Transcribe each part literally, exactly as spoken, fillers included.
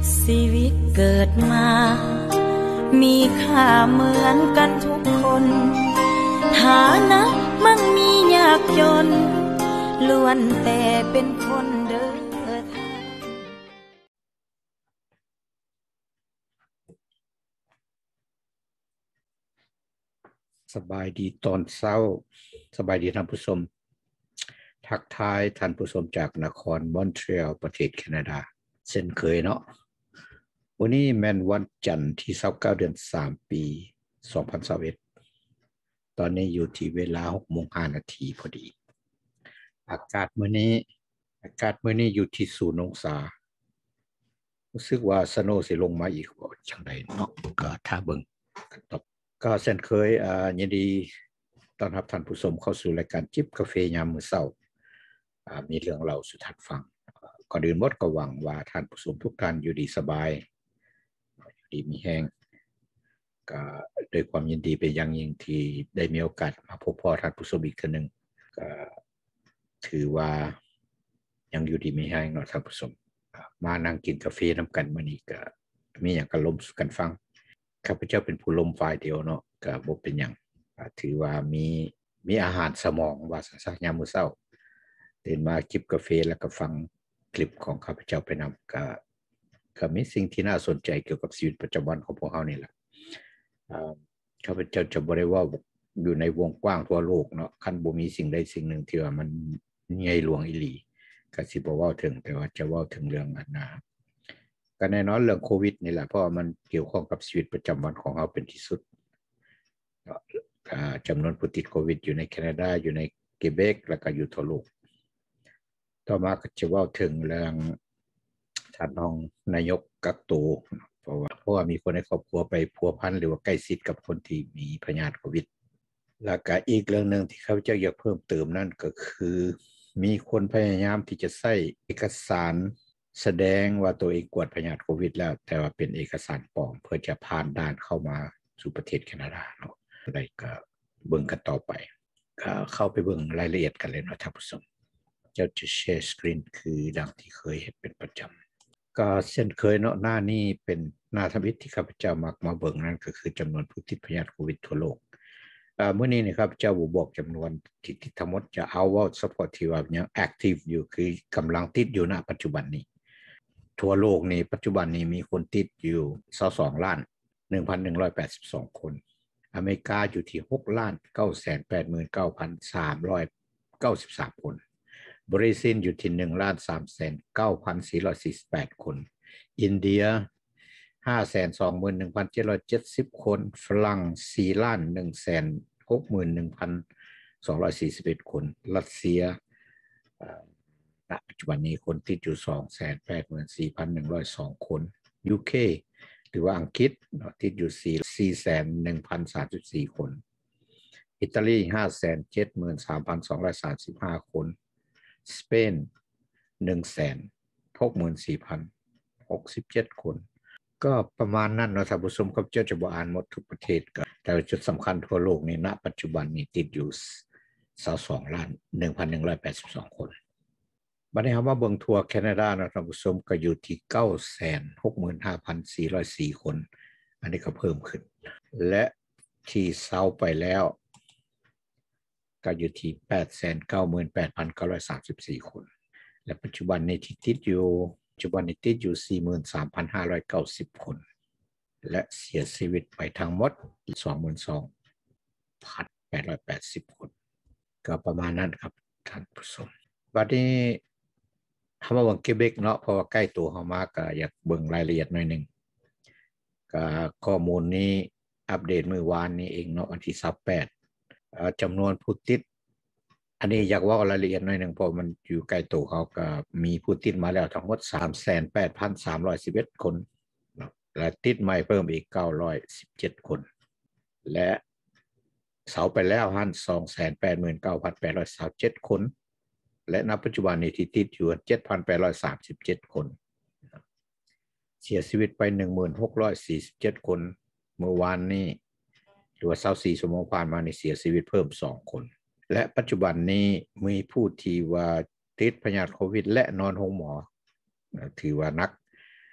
ชีวิตเกิดมามีค่าเหมือนกันทุกคนฐานะมั่งมียากจนล้วนแต่เป็นคนเดินทางสบายดีตอนเช้าสบายดีท่านผู้ชมทักทายท่านผู้ชมจากนครมอนทรีออลประเทศแคนาดาเช่นเคยเนาะวันนี้แม่นวันจันทร์ที่ยี่สิบเก้าเดือนสามปีสองพันยี่สิบเอ็ดตอนนี้อยู่ที่เวลา หกโมงห้านาที พอดีอากาศมื้อนี้อากาศมื้อนี้อยู่ที่ศูนย์องศารู้สึกว่าสโนว์สิลงมาอีกบ่จังได๋เนาะก็ถ้าเบิ่งกันต่อก็เช่นเคยอ่ายินดีต้อนรับท่านผู้ชมเข้าสู่รายการจิบกาแฟยามมื้อเช้าอ่ามีเรื่องเล่าสู่ท่านฟังก่อนอื่นหมดก็หวังว่าท่านผู้ชมทุกท่านอยู่ดีสบายอยู่ดีมีแรงก็ด้วยความยินดีเป็นอย่างยิ่งที่ได้มีโอกาสมาพบพ่อท่านผู้ชมอีกครั้งนึงก็ถือว่ายังอยู่ดีมีแรงเนาะท่านผู้ชมมานั่งกินกาแฟนำกันมื้อนี้ก็มีหยังก็ล้มสู่กันฟังข้าพเจ้าเป็นผู้ล้มฝ่ายเดียวเนาะก็บ่เป็นหยังถือว่ามีมีอาหารสมองว่าซั่นๆยามมื้อเช้าตื่นมาจิบกาแฟแล้วก็ฟังคลิปของข้าพเจ้าไปนำก็ก็มีสิ่งที่น่าสนใจเกี่ยวกับชีวิตประจำวันของพวกเรานี่แหละอ่าข้าพเจ้าจะบ่ได้ว่าอยู่ในวงกว้างทั่วโลกเนาะคันบ่มีสิ่งใดสิ่งหนึ่งที่ว่ามันใหญ่หลวงอีหลีก็สิบ่เว้าถึงแต่ว่าจะเว้าถึงเรื่องอันน่ะก็แน่นอนเรื่องโควิดนี่แหละเพราะว่ามันเกี่ยวข้องกับชีวิตประจำวันของเราเป็นที่สุดอ่าจำนวนผู้ติดโควิดอยู่ในแคนาดาอยู่ในเกเบกแล้วก็อยู่ทั่วโลกต่อมาก็จะเว้าถึงเรื่องท่านรองนายกกักตัวเพราะว่าเพราะว่ามีคนในครอบครัวไปพัวพันหรือว่าใกล้ชิดกับคนที่มีพยาธิโควิดแล้วก็อีกเรื่องนึงที่ข้าพเจ้าอยากเพิ่มเติมนั่นก็คือมีคนพยายามที่จะใช้เอกสารแสดงว่าตัวเองกวดพยาธิโควิดแล้วแต่ว่าเป็นเอกสารปลอมเพื่อจะผ่านด่านเข้ามาสู่ประเทศแคนาดาเนาะได้ก็เบิ่งกันต่อไปก็เข้าไปเบิ่งรายละเอียดกันเลยเนาะท่านผู้ชมเจ้าจะแชร์สกรีนคือดังที่เคยเห็นเป็นประจำก็เช่นเคยเนาะหน้านี้เป็นหน้าทวิตที่ข้าพเจ้ามักมาเบิ่งนั่นก็คือจำนวนผู้ติดพยาธิโควิดทั่วโลกเอ่อมื้อนี้นี่ครับเจ้าบ่บอกจำนวนที่ติดทั้งหมดจะเอาว่าเฉพาะที่ว่ายังแอคทีฟอยู่คือกำลังติดอยู่ณปัจจุบันนี้ทั่วโลกนี่ปัจจุบันนี้มีคนติดอยู่ยี่สิบสองล้าน หนึ่งพันหนึ่งร้อยแปดสิบสอง คนอเมริกาอยู่ที่หกล้านเก้าแสนแปดหมื่นเก้าพันสามร้อยเก้าสิบสาม คนบราซิลอยู่ที่หนึ่งล้านสามแสนเก้าพันสี่ร้อยสี่สิบแปด คนอินเดีย ห้าแสนสองหมื่นหนึ่งพันเจ็ดร้อยเจ็ดสิบ คนฝรั่ง สี่ล้านหนึ่งแสนหกหมื่นหนึ่งพันสองร้อยสี่สิบเอ็ด คนรัสเซียณปัจจุบันนี้คนติดอยู่ สองแสนแปดหมื่นสี่พันหนึ่งร้อยสอง คน ยู เค หรือว่าอังกฤษติดอยู่ สี่แสนหนึ่งพันสามสิบสี่ คนอิตาลี ห้าแสนเจ็ดหมื่นสามพันสองร้อยสามสิบห้า คนสเปน หนึ่งแสนหกหมื่นสี่พันหกสิบเจ็ด คนก็ประมาณนั้นเนาะท่านผู้ชมครับเจ้าจะบ่อ่านหมดทุกประเทศก็แต่จุดสำคัญทั่วโลกนี่ณปัจจุบันนี้ติดอยู่ยี่สิบสองล้าน หนึ่งพันหนึ่งร้อยแปดสิบสอง คนบัดนี้เฮามาเบิ่งทั่วแคนาดาเนาะท่านผู้ชมก็อยู่ที่ เก้าแสนหกหมื่นห้าพันสี่ร้อยสี่ คนอันนี้ก็เพิ่มขึ้นและที่เซาไปแล้วก็อยู่ที่ แปดแสนเก้าหมื่นแปดพันเก้าร้อยสามสิบสี่ คนและปัจจุบันนี้ที่ติดอยู่ปัจจุบันนี้ติดอยู่ สี่หมื่นสามพันห้าร้อยเก้าสิบ คนและเสียชีวิตไปทั้งหมด สองหมื่นสองพันแปดร้อยแปดสิบ คนก็ประมาณนั้นครับท่านผู้ชมบัดนี้เฮามาเบิ่งเกเบกเนาะเพราะว่าใกล้ตัวเฮามาก็อยากเบิ่งรายละเอียดหน่อยนึงก็ข้อมูลนี้อัปเดตเมื่อวานนี้เองเนาะวันที่ยี่สิบแปดเอ่อจำนวนผู้ติดอันนี้อยากเว้ารายละเอียดหน่อยนึงเพราะมันอยู่ใกล้ตัวเขาก็มีผู้ติดมาแล้วทั้งหมด สามแสนแปดพันสามร้อยสิบเอ็ด คนและติดใหม่เพิ่มอีกเก้าร้อยสิบเจ็ด คนและเสาไปแล้วหัน สองแสนแปดหมื่นเก้าพันแปดร้อยสามสิบเจ็ด คนและณปัจจุบันนี้ที่ติดอยู่ เจ็ดพันแปดร้อยสามสิบเจ็ด คนเสียชีวิตไป หนึ่งพันหกร้อยสี่สิบเจ็ด คนเมื่อวานนี้หรือว่ายี่สิบสี่ชั่วโมงผ่านมานี่เสียชีวิตเพิ่มสองคนและปัจจุบันนี้มีผู้ที่ว่าติดพยาธิโควิดและนอนโรงหมอถือว่านัก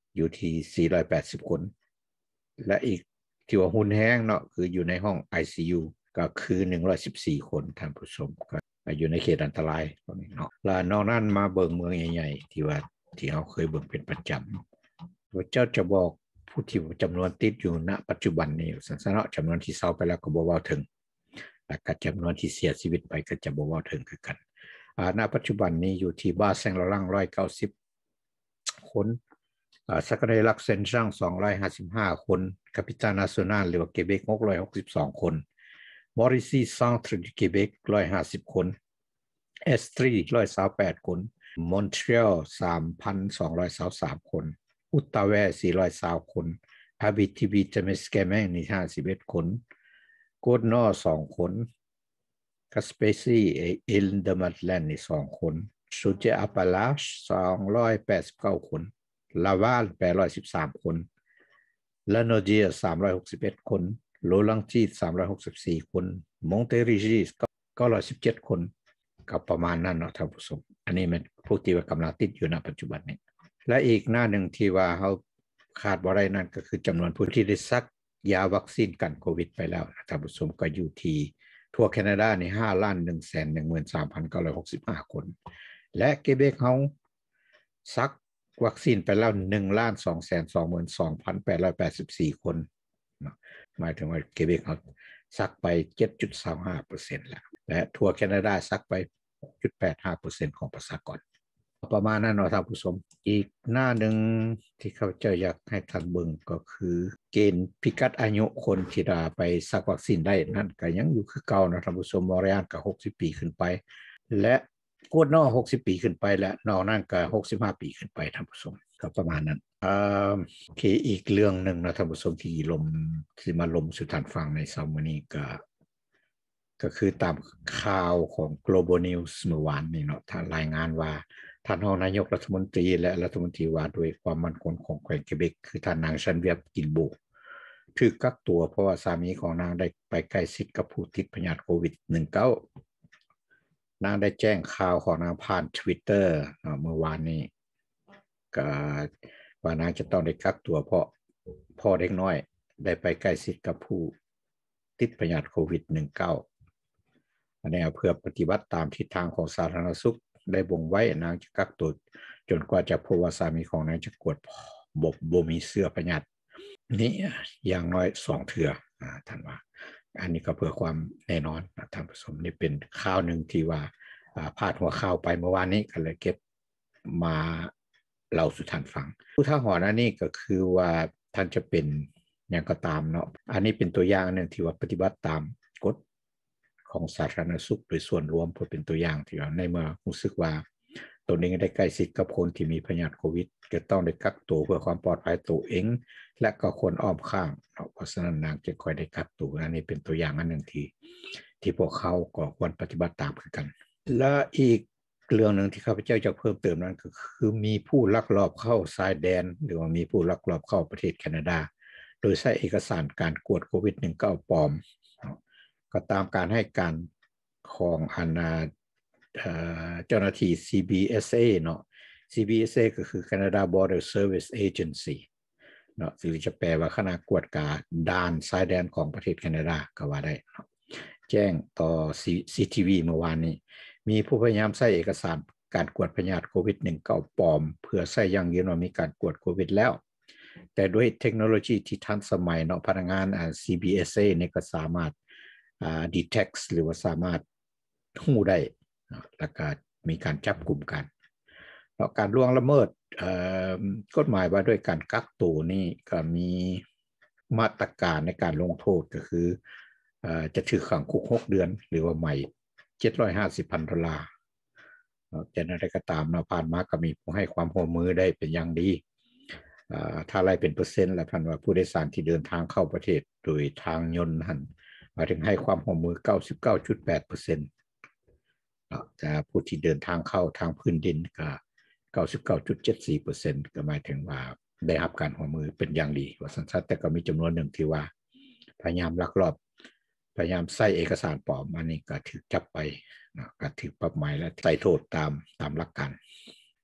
อยู่ที่สี่ร้อยแปดสิบคนและอีกที่ว่าหุ่นแห้งเนาะคืออยู่ในห้อง ไอ ซี ยู ก็คือหนึ่งร้อยสิบสี่คนท่านผู้ชมก็อยู่ในเขตอันตรายตรงนี้เนาะแล้วนอกนั้นมาเบิ่งเมืองใหญ่ๆที่ว่าที่เราเคยเบิ่งเป็นประจำว่าเจ้าจะบอกผู้ที่จำนวนติดอยู่ณปัจจุบันนี้สันสนะจำนวนที่เศร้าไปแล้วก็บ่เว้าถึงและก็จำนวนที่เสียชีวิตไปก็จะบ่เว้าถึงคือกันอ่าณปัจจุบันนี้อยู่ที่บ้าแซงละลังหนึ่งร้อยเก้าสิบคนอ่าสักได้ลักเซนซังสองร้อยห้าสิบห้าคนคาปิตานาซิโนลหรือว่าเกเบกหกร้อยหกสิบสองคนมอริซีซานทร์ดิเกเบกหนึ่งร้อยห้าสิบคนเอสทรีหนึ่งร้อยยี่สิบแปดคนมอนทรีออล สามพันสองร้อยยี่สิบสามคนอุตตาแวสี่ร้อยยี่สิบคนอาบิทิบิเตเมสเกเมงนี่ห้าสิบเอ็ดคนโกดนอสองคนกัสเปซีเอลเดมัตแลนด์นี่สองคนซูเจอาปาลาชสองร้อยแปดสิบเก้าคนลาวาลแปดร้อยสิบสามคนลาโนเจียสามร้อยหกสิบเอ็ดคนโลลังจีสามร้อยหกสิบสี่คนมอนเตริจีเก้าร้อยสิบเจ็ดคนก็ประมาณนั้นเนาะท่านผู้ชมอันนี้มันพวกที่ว่ากำลังติดอยู่ณปัจจุบันนี้และอีกหน้าหนึ่งที่ว่าเขาขาดบ่ได้นั่นก็คือจำนวนผู้ที่ได้ซักยาวัคซีนกันโควิดไปแล้วท่านผู้ชมก็อยู่ที่ทั่วแคนาดาใน ห้าล้านหนึ่งแสนหนึ่งหมื่นสามพันเก้าร้อยหกสิบห้า คนและเกเบกเขาซักวัคซีนไปแล้ว หนึ่งล้านสองแสนสองหมื่นสองพันแปดร้อยแปดสิบสี่ คนหมายถึงว่าเกเบกเขาซักไป เจ็ดจุดสองห้าเปอร์เซ็นต์ แล้วและทั่วแคนาดาซักไป หกจุดแปดห้าเปอร์เซ็นต์ ของประชากรประมาณนั้นเนาะท่านผู้ชมอีกหน้าหนึ่งที่เขาจะอยากให้ท่านเบิ่งก็คือเกณฑ์พิกัดอายุคนที่ได้ไปซักวัคซีนได้นั่นก็ยังอยู่คือเก่านะท่านผู้ชมมอริอันก็หกสิบปีขึ้นไปและโคดนอหกสิบปีขึ้นไปและนอกนั้นก็หกสิบห้าปีขึ้นไปท่านผู้ชมก็ประมาณนั้นอ่าโอเคอีกเรื่องนึงนะท่านผู้ชมที่ลมที่มาลมสู่ท่านฟังในเช้ามื้อนี้ก็ก็คือตามข่าวของ Global News เมื่อวานนี้เนาะท่านรายงานว่าท่านรองนายกรัฐมนตรีและรัฐมนตรีว่าด้วยความมั่นคงของแขวงเกเบกคือท่านนางชันเวียบกินโบถูกกักตัวเพราะว่าสามีของนางได้ไปใกล้ชิดกับผู้ติดพยาธิโควิด สิบเก้า นางได้แจ้งข่าวของนางผ่าน Twitter เมื่อวานนี้ก็ว่านางจะต้องได้กักตัวเพราะพ่อเด็กน้อยได้ไปใกล้ชิดกับผู้ติดพยาธิโควิด สิบเก้า อันนี้เพื่อปฏิบัติตามทิศทางของสาธารณสุขได้บ่งไว้นางจะกักตัวจนกว่าจะพบว่าสามีของนางจะกวดบบบ่มีเสื้อพยาธินี่อย่างน้อยสองเทื่ออ่าท่านว่าอันนี้ก็เพื่อความแน่นอนท่านผู้ชมนี่เป็นข่าวหนึ่งที่ว่าอ่าพาดหัวข่าวไปเมื่อวานนี้ก็เลยเก็บมาเล่าสู่ท่านฟังผู้ท้าหรณ์อันนี้ก็คือว่าท่านจะเป็นอย่างก็ตามเนาะอันนี้เป็นตัวอย่างนึงที่ว่าปฏิบัติตามกฎของสาธารณสุขโดยส่วนรวมเพื่อเป็นตัวอย่างที่ว่าในเมื่อรู้สึกว่าตัวเองได้ใกล้ชิดกับคนที่มีพยาธิโควิดจะต้องได้กักตัวเพื่อความปลอดภัยตัวเองและก็คนอ้อมข้างเพราะฉะนั้นนางจะคอยได้กักตัวอันนี้เป็นตัวอย่างอันหนึ่งที่ที่พวกเขาก็ควรปฏิบัติตามคือกันและอีกเรื่องหนึ่งที่ข้าพเจ้าจะเพิ่มเติมนั้นก็คือมีผู้ลักลอบเข้าชายแดนหรือว่ามีผู้ลักลอบเข้าประเทศแคนาดาโดยใช้เอกสารการกวดโควิด สิบเก้า ปลอมก็ตามการให้การของอนาเจ้าหน้าที่ ซี บี เอส เอ เนาะ ซี บี เอส เอ ก็คือ Canada Border Service Agency เนาะหรือจะแปลว่าคณะกวดการด่านชายแดนของประเทศแคนาดาก็ว่าได้เนาะแจ้งต่อ ซี ที วี เมื่อวานนี้มีผู้พยายามใช้เอกสารการกวดพยาธิโควิด สิบเก้า ปลอมเพื่อใช้ยังยืนว่ามีการกวดโควิดแล้วแต่ด้วยเทคโนโลยีที่ทันสมัยเนาะพนักงาน ซี บี เอส เอ เนี่ยก็สามารถอ่า detect หรือว่าสามารถหู้ได้แล้วก็มีการจับกลุ่มกันเพราะการล่วงละเมิดกฎหมายว่าด้วยการกักตัวนี่ก็มีมาตรการในการลงโทษก็คือจะถือขังคุกหกเดือนหรือว่าใหม่เจ็ดร้อยห้าสิบพันดอลลาร์จะอะไรก็ตามเนาะผ่านมาก็มีผู้ให้ความร่วมมือได้เป็นอย่างดีถ้าไล่เป็นเปอร์เซ็นต์แล้วพันว่าผู้โดยสารที่เดินทางเข้าประเทศโดยทางยนต์หันหมายถึงให้ความร่วมมือ เก้าสิบเก้าจุดแปดเปอร์เซ็นต์ แต่ผู้ที่เดินทางเข้าทางพื้นดินก็ เก้าสิบเก้าจุดเจ็ดสี่เปอร์เซ็นต์ ก็หมายถึงว่าได้รับการร่วมมือเป็นอย่างดีว่าสัญชาติแต่ก็มีจำนวนหนึ่งที่ว่าพยายามลักลอบพยายามใส่เอกสารปลอมอันนี้ก็ถูกจับไปนะก็ถูกปรับใหม่และใส่โทษตามตามหลักการ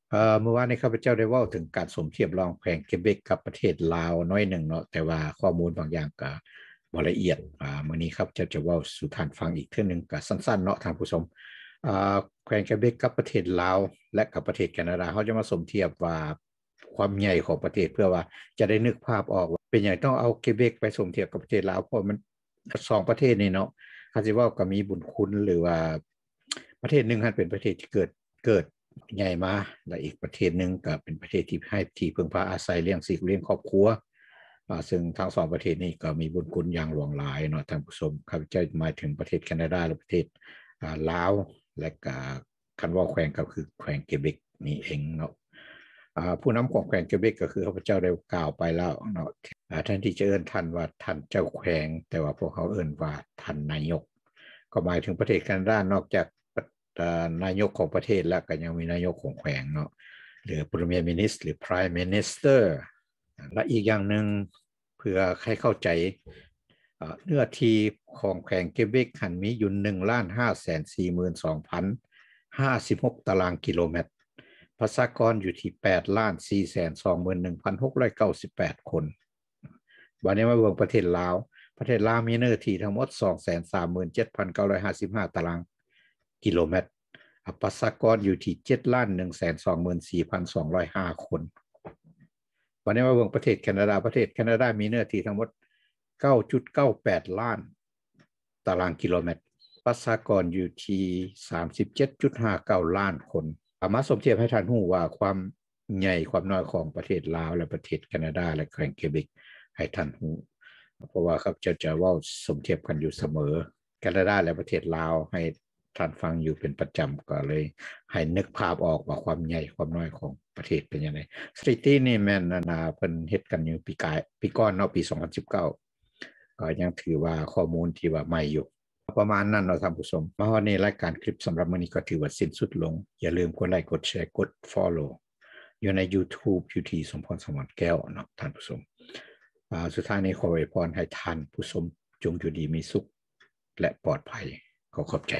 เอ่อเมื่อวานนี้ข้าพเจ้าได้เว้าถึงการสมเทียบรองแขวงเกเบกกับประเทศลาวน้อยหนึ่งเนาะแต่ว่าข้อมูลบางอย่างก็บ่ละเอียดอ่ามื้อนี้ครับเจ้าจะเว้าสู่ท่านฟังอีกเทื่อนึงก็สั้นๆเนาะท่านผู้ชมอ่าแขวงเกเบกกับประเทศลาวและกับประเทศแคนาดาเฮาจะมาสมเทียบว่าความใหญ่ของประเทศเพื่อว่าจะได้นึกภาพออกว่าเป็นหยังต้องเอาเกเบกไปสมเทียบกับประเทศลาวเพราะมันสองประเทศนี่เนาะเขาสิเว้าก็มีบุญคุณหรือว่าประเทศนึงมันเป็นประเทศที่เกิดเกิดใหญ่มาและอีกประเทศนึงก็เป็นประเทศที่ให้ที่พึ่งพาอาศัยเลี้ยงชีพเลี้ยงครอบครัวอ่าซึ่งทั้งสองประเทศนี้ก็มีบุญคุณอย่างหลวงหลายเนาะท่านผู้ชมข้าพเจ้าหมายถึงประเทศแคนาดาและประเทศอ่าลาวและก็คันว่าแขวงก็คือแขวงเกเบกนี่เองเนาะอ่าผู้นำของแขวงเกเบกก็คือข้าพเจ้าได้กล่าวไปแล้วเนาะอ่าท่านที่จะเอิ้นท่านว่าท่านเจ้าแขวงแต่ว่าพวกเขาเอิ้นว่าท่านนายกก็หมายถึงประเทศแคนาดานอกจากนายกของประเทศแล้วก็ยังมีนายกของแขวงเนาะหรือ Premier Minister หรือ Prime Minister และอีกอย่างหนึ่งเพื่อให้เข้าใจเนื้อที่ของแขวงเกเบกหันมีอยู่ หนึ่งล้าน ห้าแสนสี่หมื่นสองพันห้าสิบหก ตารางกิโลเมตรประชากรอยู่ที่ แปดล้าน สี่แสนสองหมื่นหนึ่งพันหกร้อยเก้าสิบแปด คนวันนี้มาเบิ่งประเทศลาวประเทศลาวมีเนื้อที่ทั้งหมด สองแสนสามหมื่นเจ็ดพันเก้าร้อยห้าสิบห้า ตารางกิโลเมตรประชากรอยู่ที่ เจ็ดล้าน หนึ่งแสนสองหมื่นสี่พันสองร้อยห้า คนวันนี้มาเบิ่งประเทศแคนาดาประเทศแคนาดามีเนื้อที่ทั้งหมด เก้าจุดเก้าแปด ล้านตารางกิโลเมตรประชากรอยู่ที่ สามสิบเจ็ดจุดห้าเก้า ล้านคนมาสมเทียบให้ท่านรู้ว่าความใหญ่ความน้อยของประเทศลาวและประเทศแคนาดาและแขวงเกเบกให้ท่านรู้เพราะว่าครับจะจะเว้าสมเทียบกันอยู่เสมอแคนาดาและประเทศลาวให้ท่านฟังอยู่เป็นประจำก็เลยให้นึกภาพออกว่าความใหญ่ความน้อยของประเทศเป็นยังไงสถิตินี่แม่นนาเพิ่นเฮ็ดกันอยู่ปีกายปีก่อนเนาะปีสองพันสิบเก้าก็ยังถือว่าข้อมูลที่ว่าใหม่อยู่ประมาณนั้นเนาะท่านผู้ชมมาวันนี้รายการคลิปสำหรับมื้อนี้ก็ถือว่าสิ้นสุดลงอย่าลืมกดไลค์กดแชร์กด Follow อยู่ใน YouTube อยู่ที่สมพรสมรแก้วเนาะท่านผู้ชมอ่าสุดท้ายนี้ขออวยพรให้ท่านผู้ชมจงอยู่ดีมีสุขและปลอดภัยขอขอบใจ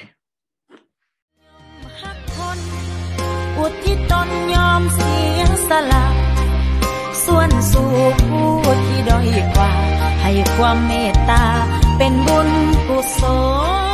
อุทิศตนยอมเสียสละส่วนสู่ผู้ที่ด้อยกว่าให้ความเมตตาเป็นบุญกุศล